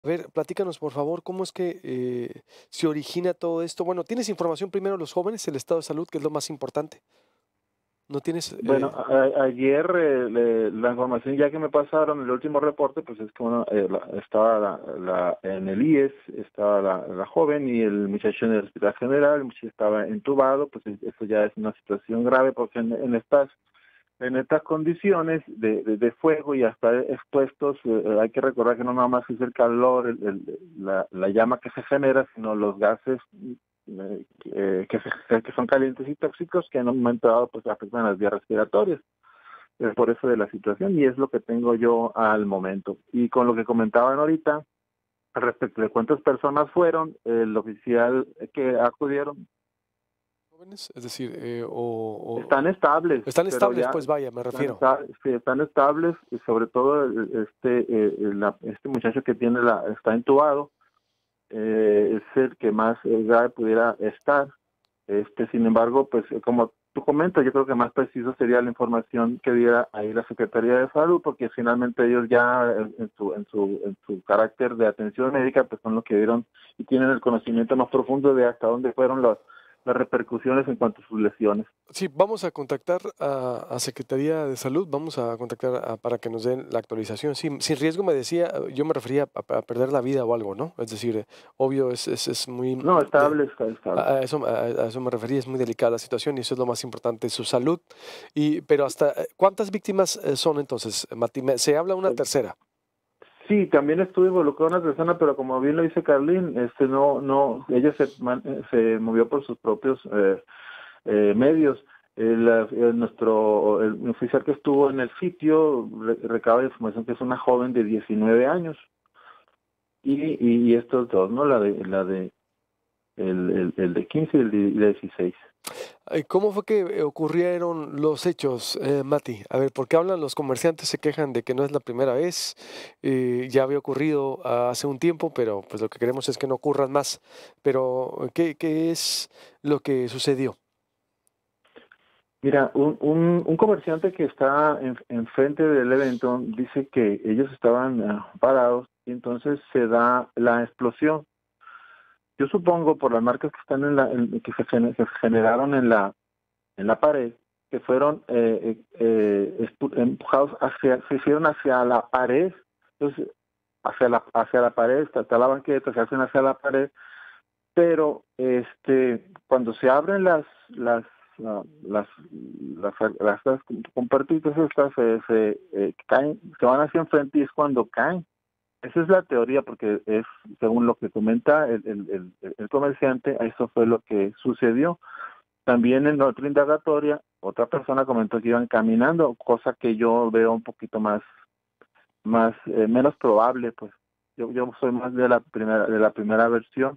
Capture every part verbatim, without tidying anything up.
A ver, platícanos, por favor, ¿cómo es que eh, se origina todo esto? Bueno, ¿tienes información primero de los jóvenes, el estado de salud, que es lo más importante? ¿No tienes? Bueno, eh, a- ayer eh, le- la información ya que me pasaron, el último reporte, pues es que bueno, eh, la- estaba la, la- en el I E S, estaba la, la joven y el muchacho en el hospital general, el muchacho estaba entubado, pues es- eso ya es una situación grave porque en, en estas en estas condiciones de, de, de fuego y hasta expuestos, eh, hay que recordar que no nada más es el calor, el- el- la, la llama que se genera, sino los gases eh, que, que se- que son calientes y tóxicos que en un momento dado pues afectan las vías respiratorias. Es por eso de la situación y es lo que tengo yo al momento. Y con lo que comentaban ahorita, al respecto de cuántas personas fueron, el oficial que acudieron jóvenes? Es decir, eh, o, están o- estables, están pero estables, ya pues vaya, me están, refiero. esta- sí, están estables y sobre todo eh, este eh, la- este muchacho que tiene la está intubado, eh, es el que más eh, grave pudiera estar. Este, sin embargo, pues eh, como tú comentas, yo creo que más preciso sería la información que diera ahí la Secretaría de Salud, porque finalmente ellos ya en, en su en su en su carácter de atención médica, pues son los que dieron y tienen el conocimiento más profundo de hasta dónde fueron las las repercusiones en cuanto a sus lesiones. Sí, vamos a contactar a, a Secretaría de Salud, vamos a contactar a- para que nos den la actualización. Sí, sin riesgo me decía, eh, yo me refería a, a perder la vida o algo, ¿no? Es decir, eh, obvio, es, es, es muy... No, de- estable, está estable. a, a eso, a, a eso me refería, es muy delicada la situación y eso es lo más importante, su salud. Y, pero hasta, eh, ¿cuántas víctimas eh, son entonces, Mati? Me- Se habla una tercera. Sí, también estuve involucrado una persona, pero como bien lo dice Carlín, este no, no, ella se, man- eh, se movió por sus propios eh, eh, medios. El, eh, nuestro el oficial que estuvo en el sitio re- recaba información que es una joven de diecinueve años y, y, y estos dos, ¿no? La de la de el, el, el de quince y el de dieciséis. Eh, ¿Cómo fue que eh, ocurrieron los hechos, eh, Mati? A ver, porque hablan los comerciantes, se quejan de que no es la primera vez, eh, ya había ocurrido ah, hace un tiempo, pero pues lo que queremos es que no ocurran más. Pero, ¿qué, qué es lo que sucedió? Mira, un, un, un comerciante que está en, enfrente del evento dice que ellos estaban ah, parados y entonces se da la explosión. Yo supongo por las marcas que están en la, en- que se, gene- que se generaron en la, en la pared, que fueron eh, eh, eh, expu- empujados hacia, se hicieron hacia la pared, entonces hacia la, hacia la pared, está, está la banqueta, se hacen hacia la pared, pero este, cuando se abren las, las, ah, las, las, las, las compartidas estas se, se eh, caen, se van hacia enfrente y es cuando caen. Esa es la teoría, porque es, según lo que comenta el, el, el, el comerciante, eso fue lo que sucedió. También en otra indagatoria, otra persona comentó que iban caminando, cosa que yo veo un poquito más, más eh, menos probable, pues. Yo, yo soy más de la primera, de la primera versión.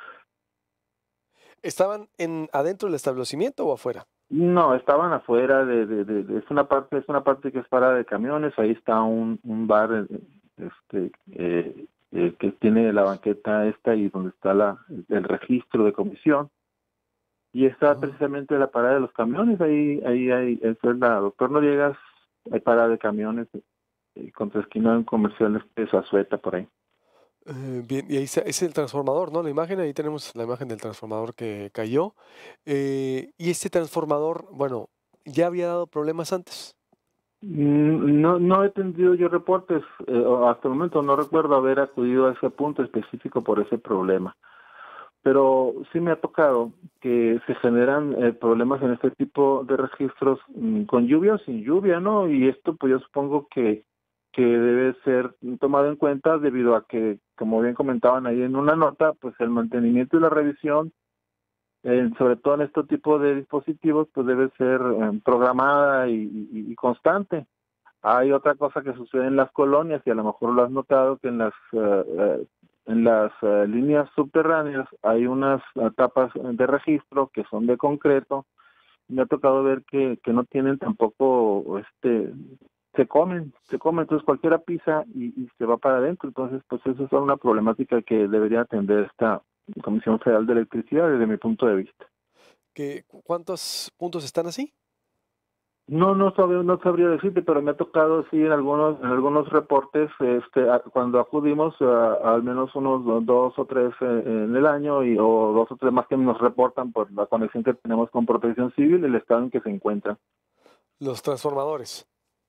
¿Estaban en adentro del establecimiento o afuera? No, estaban afuera de, de, de, de- es una parte, es una parte que es parada de camiones, ahí está un, un bar eh, este eh, eh, que tiene la banqueta esta y donde está la, el registro de comisión y está Ah. precisamente la parada de los camiones, ahí, ahí, ahí, eso es la doctor Noriegas, hay parada de camiones eh, contra esquina de un comercial de Azueta por ahí. Eh, bien, y ahí está- es el transformador, ¿no? La imagen, ahí tenemos la imagen del transformador que cayó. Eh, y este transformador, bueno, ya había dado problemas antes. Mm, No, no he tenido yo reportes, eh, o hasta el momento no recuerdo haber acudido a ese punto específico por ese problema. Pero sí me ha tocado que se generan eh, problemas en este tipo de registros mm, con lluvia o sin lluvia, ¿no? Y esto pues yo supongo que, que debe ser tomado en cuenta debido a que, como bien comentaban ahí en una nota, pues el mantenimiento y la revisión, eh, sobre todo en este tipo de dispositivos, pues debe ser eh, programada y, y- y constante. Hay otra cosa que sucede en las colonias y a lo mejor lo has notado que en las eh, eh, en las eh, líneas subterráneas hay unas eh, tapas de registro que son de concreto. Me ha tocado ver que, que no tienen tampoco este se comen, se comen, entonces cualquiera pisa y, y se va para adentro, entonces pues eso es una problemática que debería atender esta Comisión Federal de Electricidad desde mi punto de vista. ¿Que, cu- ¿Cuántos puntos están así? No, no sabría, no sabría decirte, pero me ha tocado sí en algunos, en algunos reportes, este, a- cuando acudimos a, a al menos unos do- dos o tres eh, en el año y o dos o tres más que nos reportan por la conexión que tenemos con Protección Civil, el estado en que se encuentran. Los transformadores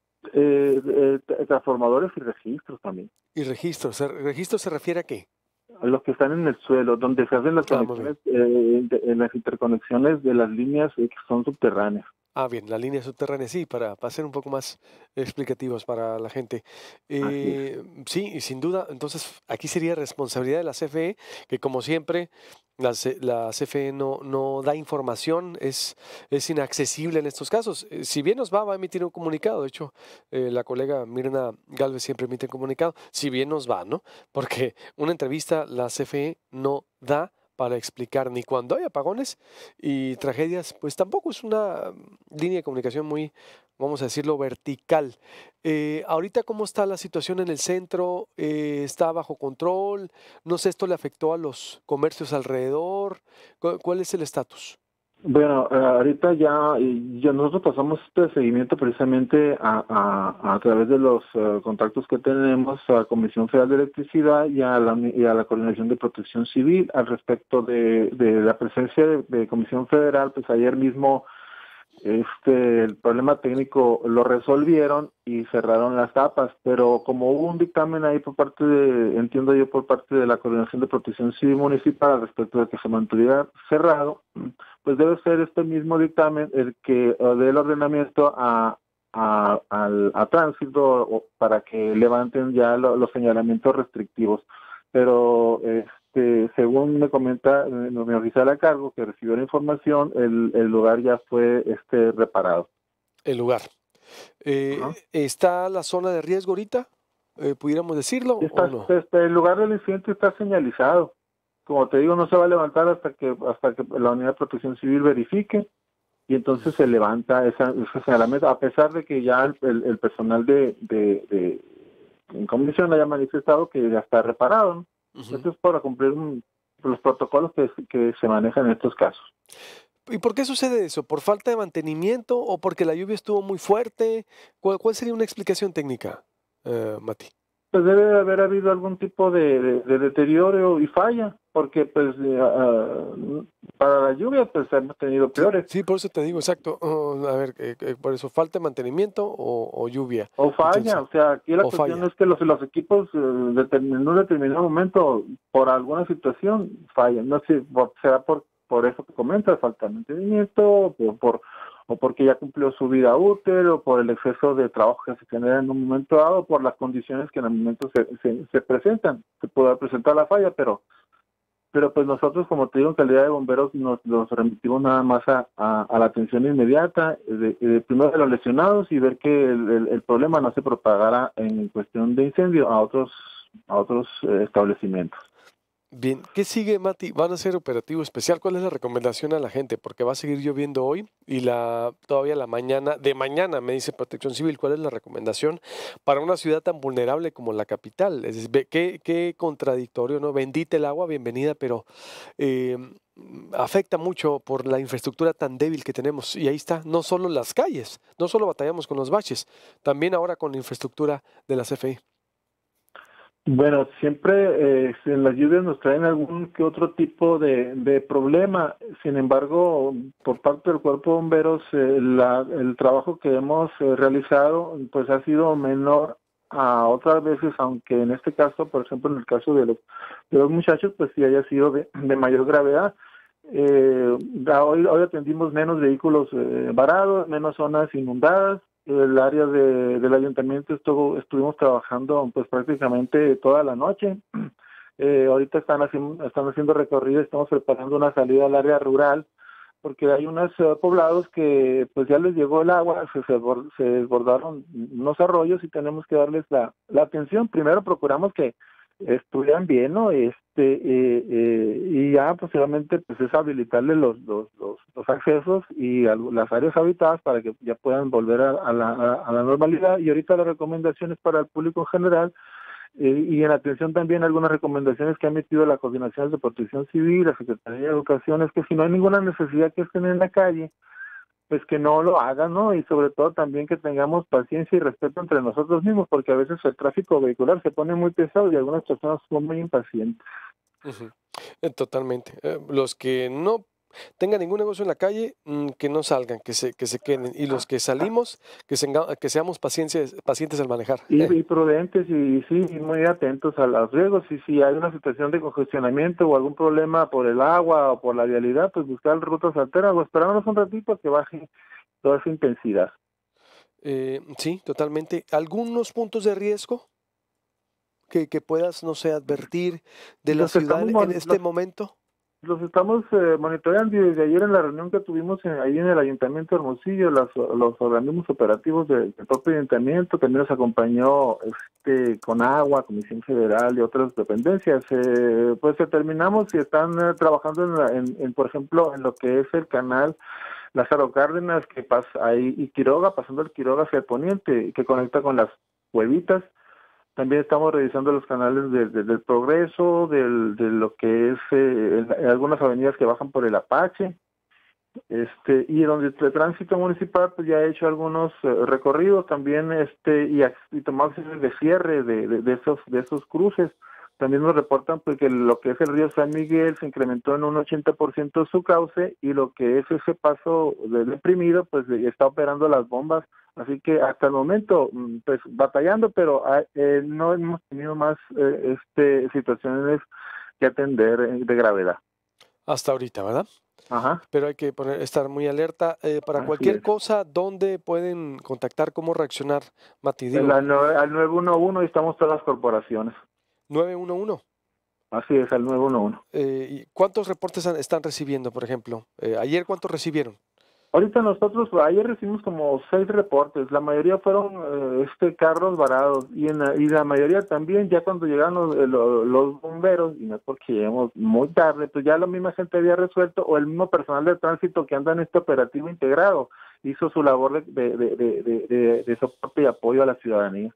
Eh, eh, tra- transformadores y registros también. y registros. ¿Se- ¿Registro se refiere a qué? Los que están en el suelo, donde se hacen las Ah, muy bien. conexiones, eh, de- en las interconexiones de las líneas eh, que son subterráneas. Ah, bien, la línea subterránea, sí, para, para ser un poco más explicativos para la gente. Así es. Eh, sí, y sin duda, entonces aquí sería responsabilidad de la C F E, que como siempre, la, C- la C F E no, no da información, es, es inaccesible en estos casos. Eh, Si bien nos va, va a emitir un comunicado. De hecho, eh, la colega Mirna Galvez siempre emite un comunicado, si bien nos va, ¿no? Porque una entrevista la C F E no da para explicar ni cuando hay apagones y tragedias, pues tampoco es una línea de comunicación muy, vamos a decirlo, vertical. Eh, ahorita, ¿cómo está la situación en el centro? Eh, ¿está bajo control? No sé, ¿esto le afectó a los comercios alrededor? ¿Cu- ¿Cuál es el estatus? Bueno, eh, ahorita ya, y ya nosotros pasamos este seguimiento precisamente a, a, a través de los eh, contactos que tenemos a la Comisión Federal de Electricidad y a la, y a la Coordinación de Protección Civil al respecto de, de la presencia de, de Comisión Federal. Pues ayer mismo este, el problema técnico lo resolvieron y cerraron las tapas, pero como hubo un dictamen ahí por parte de, entiendo yo, por parte de la Coordinación de Protección Civil Municipal al respecto de que se mantuviera cerrado, pues debe ser este mismo dictamen el que eh, dé el ordenamiento a, a, al, a tránsito o para que levanten ya lo- los señalamientos restrictivos. Pero este, según me comenta eh, mi oficial a cargo que recibió la información, el, el lugar ya fue este reparado. El lugar. Eh, Ajá. ¿está la zona de riesgo ahorita? Eh, ¿pudiéramos decirlo o Está, no? este, el lugar del incidente está señalizado. Como te digo, no se va a levantar hasta que hasta que la unidad de protección civil verifique y entonces se levanta esa, ese señalamiento, a pesar de que ya el, el- el personal de, de, de en comisión haya manifestado que ya está reparado, ¿no? Ujú. Esto es para cumplir un- los protocolos que, que se manejan en estos casos. ¿Y por qué sucede eso? ¿Por falta de mantenimiento o porque la lluvia estuvo muy fuerte? ¿Cuál, cuál sería una explicación técnica, eh, Mati? Pues debe de haber habido algún tipo de, de- de deterioro y falla, porque pues eh, ah, para la lluvia pues hemos tenido Sí, peores. sí, por eso te digo, exacto. Oh, a ver, eh, eh, por eso falta de mantenimiento o, o lluvia. O falla, Entonces, o sea, aquí la o cuestión falla. es que los, los equipos eh, determin- en un determinado momento, por alguna situación, fallan. No sé, por- será por, por eso que comentas, falta de mantenimiento, o por, por- o porque ya cumplió su vida útil, o por el exceso de trabajo que se genera en un momento dado, por las condiciones que en el momento se, se, se presentan. Se puede presentar la falla, pero pero pues nosotros, como te digo, en calidad de bomberos, nos los remitimos nada más a, a, a la atención inmediata, de, de primero de los lesionados y ver que el, el, el problema no se propagara en cuestión de incendio a otros, a otros eh, establecimientos. Bien, ¿qué sigue, Mati? ¿Van a hacer operativo especial? ¿Cuál es la recomendación a la gente? Porque va a seguir lloviendo hoy y la todavía la mañana, de mañana, me dice Protección Civil, ¿cuál es la recomendación para una ciudad tan vulnerable como la capital? Es decir, ve- qué, qué contradictorio, ¿no? Bendita el agua, bienvenida, pero eh, afecta mucho por la infraestructura tan débil que tenemos. Y ahí está, no solo las calles, no solo batallamos con los baches, también ahora con la infraestructura de la C F E. Bueno, siempre eh, en las lluvias nos traen algún que otro tipo de, de problema. Sin embargo, por parte del cuerpo de bomberos, eh, la- el trabajo que hemos eh, realizado, pues ha sido menor a otras veces, aunque en este caso, por ejemplo, en el caso de los, de los muchachos, pues sí haya sido de, de mayor gravedad. Eh, da- hoy, hoy atendimos menos vehículos eh, varados, menos zonas inundadas. El área de, del ayuntamiento estuvo, estuvimos trabajando pues prácticamente toda la noche. Eh, ahorita están haciendo, están haciendo recorrido, estamos preparando una salida al área rural, porque hay unos eh, poblados que pues ya les llegó el agua, se, se, desbor- se desbordaron unos arroyos y tenemos que darles la, la atención. Primero procuramos que estuvieran bien, ¿no? Este, eh, eh, y ya posteriormente pues es habilitarles los, los, los, los accesos y al- las áreas habitadas para que ya puedan volver a, a la, a, a la normalidad. Y ahorita las recomendaciones para el público en general eh, y en atención también algunas recomendaciones que ha emitido la Coordinación de Protección Civil, la Secretaría de Educación, es que si no hay ninguna necesidad que estén en la calle, pues que no lo hagan, ¿no? Y sobre todo también que tengamos paciencia y respeto entre nosotros mismos, porque a veces el tráfico vehicular se pone muy pesado y algunas personas son muy impacientes. Ujú. Eh, totalmente. Eh, los que no tengan ningún negocio en la calle, mm, que no salgan, que se que se queden. Y los que salimos, que senga que seamos paciencias pacientes al manejar. Y, y prudentes y sí, y muy atentos a los riesgos. Y si hay una situación de congestionamiento o algún problema por el agua o por la vialidad, pues buscar rutas alternas o esperarnos un ratito a que baje toda esa intensidad. Eh, sí, totalmente. ¿Algunos puntos de riesgo que que puedas, no sé, advertir de la Los ciudad estamos en mon- este los, momento? los estamos eh, monitoreando y desde ayer en la reunión que tuvimos en- ahí en el Ayuntamiento de Hermosillo, las- los organismos operativos del, del propio Ayuntamiento, también nos acompañó este Conagua, Comisión Federal y otras dependencias. Eh, pues determinamos si están eh, trabajando en, la- en, en, por ejemplo, en lo que es el canal Lázaro Cárdenas, que pasa ahí, y Quiroga, pasando el Quiroga hacia el poniente, que conecta con las Huevitas. También estamos revisando los canales de, de- del Progreso, del, de lo que es eh, el- algunas avenidas que bajan por el Apache, este, y donde el tránsito municipal pues ya ha hecho algunos eh, recorridos también, este, y, ac- y tomado acciones de cierre de, de, de esos de esos cruces. También nos reportan pues que lo que es el río San Miguel se incrementó en un ochenta por ciento su cauce y lo que es ese paso de deprimido pues de- está operando las bombas. Así que hasta el momento mm, pues batallando, pero ah, eh, no hemos tenido más eh, este situaciones que atender eh, de gravedad. Hasta ahorita, ¿verdad? Ajá, Pero hay que poner estar muy alerta, eh, para así cualquier es. cosa, ¿dónde pueden contactar? ¿Cómo reaccionar, Mati? El, Digo, al, nueve- al nueve uno uno y estamos todas las corporaciones. nueve uno uno. Así es, al nueve uno uno. Eh, ¿y cuántos reportes han- están recibiendo, por ejemplo? Eh, ayer, ¿cuántos recibieron? Ahorita nosotros, ayer recibimos como seis reportes, la mayoría fueron eh, este carros varados y, en la, y la mayoría también ya cuando llegaron los, eh, lo- los bomberos, y no es porque lleguemos muy tarde, pues ya la misma gente había resuelto o el mismo personal de tránsito que anda en este operativo integrado hizo su labor de, de, de, de, de- de soporte y apoyo a la ciudadanía.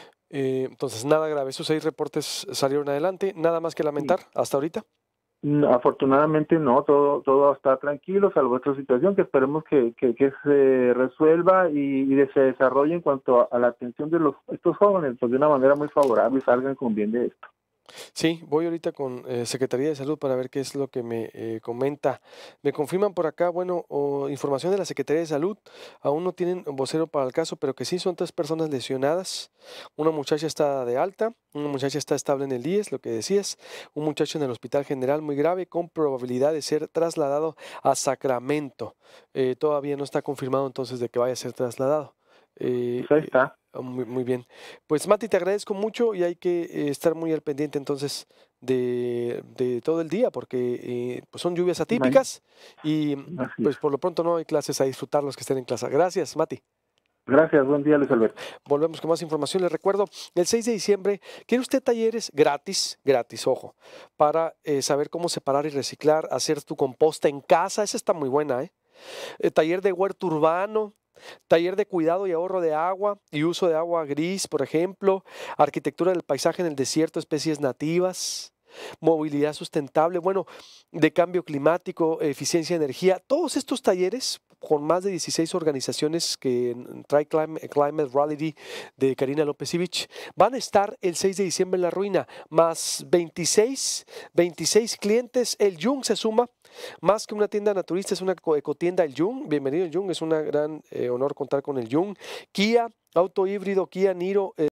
Eh, entonces, nada grave. Esos seis reportes salieron adelante. Nada más que Sí. lamentar hasta ahorita. No, afortunadamente no, todo todo está tranquilo, salvo esta situación que esperemos que, que, que se resuelva y, y se desarrolle en cuanto a, a la atención de los estos jóvenes, pues de una manera muy favorable y salgan con bien de esto. Sí, voy ahorita con eh, Secretaría de Salud para ver qué es lo que me eh, comenta. Me confirman por acá, bueno, o información de la Secretaría de Salud. Aún no tienen vocero para el caso, pero que sí son tres personas lesionadas. Una muchacha está de alta, una muchacha está estable en el I E S, lo que decías. Un muchacho en el Hospital General muy grave con probabilidad de ser trasladado a Sacramento. Eh, todavía no está confirmado entonces de que vaya a ser trasladado. Eh, Pues ahí eh, está. Ah, Muy, muy bien. Pues Mati, te agradezco mucho y hay que eh, estar muy al pendiente entonces de, de todo el día porque eh, pues son lluvias Ma- atípicas y Así es. pues por lo pronto no hay clases a disfrutar los que estén en clase. Gracias, Mati. Gracias, buen día, Luis Alberto. Volvemos con más información. Les recuerdo, el seis de diciembre, ¿quiere usted talleres gratis? Gratis, ojo, para eh, saber cómo separar y reciclar, hacer tu composta en casa. Esa está muy buena, ¿eh? Eh, taller de huerto urbano, taller de cuidado y ahorro de agua y uso de agua gris, por ejemplo, arquitectura del paisaje en el desierto, especies nativas, movilidad sustentable, bueno, de cambio climático, eficiencia de energía, todos estos talleres con más de dieciséis organizaciones que mm, trae Climate, Climate Rally de Karina López Ivich, van a estar el seis de diciembre en La Ruina, más veintiséis, veintiséis clientes, el Jung se suma, más que una tienda naturista, es una eco- ecotienda el Jung, bienvenido el Jung, es un gran eh, honor contar con el Jung, Kia, auto híbrido, Kia Niro, eh,